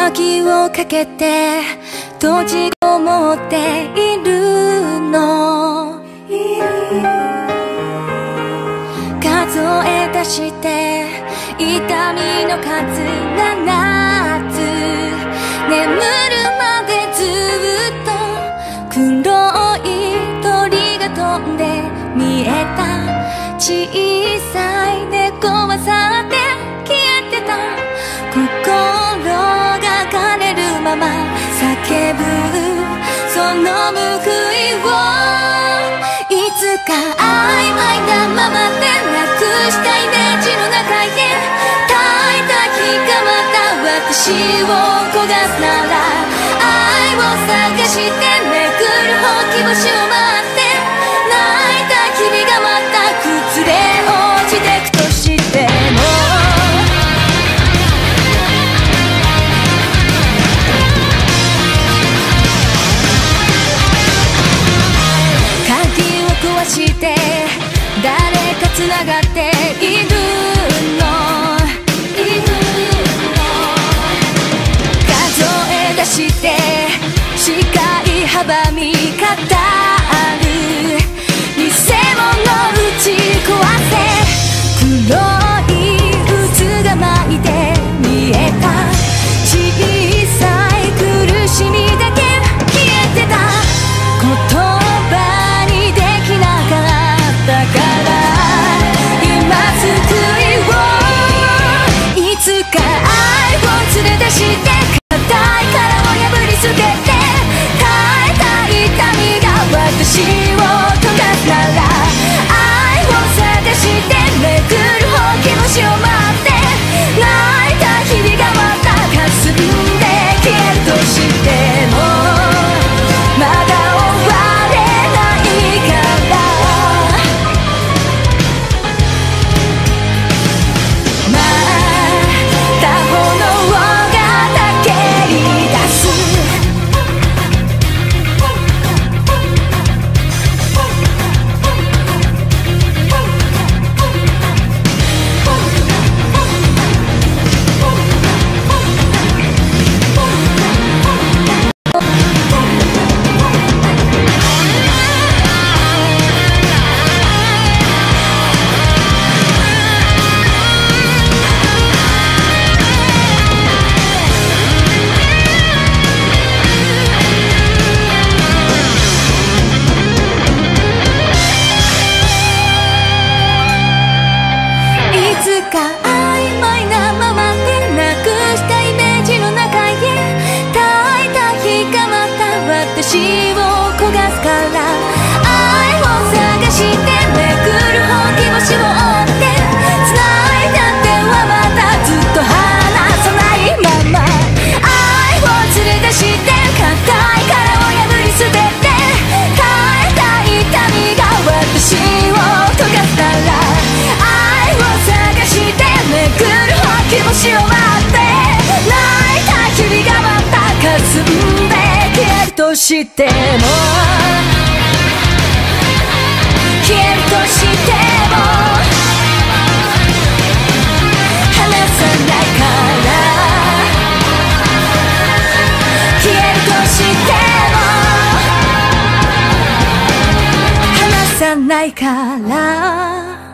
鍵をかけて閉じこもっているの。数え出して痛みの数7つ、眠るまでずっと黒い鳥が飛んで見えた。小さい猫は去って消えてた。心が枯れるまま叫ぶその報いを、いつか曖昧なままでなくしたイメージの中へ耐えた日がまた私を焦がすなら、愛を探してめくるほうき星を待って泣いた日々がまた崩れ落ちてくとしても、鍵を壊して誰かつながっているの。数え出して視界阻み語る偽物打ち壊せ、黒い渦が巻いて見えた。小さい苦しみだけ消えてた。言葉にできなかったから今救いを、いつか愛を連れ出して硬い殻を破り捨てて耐えた痛みが私を溶かすなら、愛を探してめくるほうき星を待って泣いた日々がまた霞んで消えるとしても、まだ終われないからまた炎がたけり出す。いつか曖昧なままでなくしたイメージの中へ耐えた日がまた私を焦がすから、愛を探してめくるほうき星を追って繋いだ手はまたずっと離さないまま、愛を連れ出して硬い殻を破り捨てて耐えた痛みが私を溶かすなら、愛を探してめくるほうき星を待って泣いた日々がまた霞んで消えるとしても、消えるとしても離さないから消えるとしても離さないから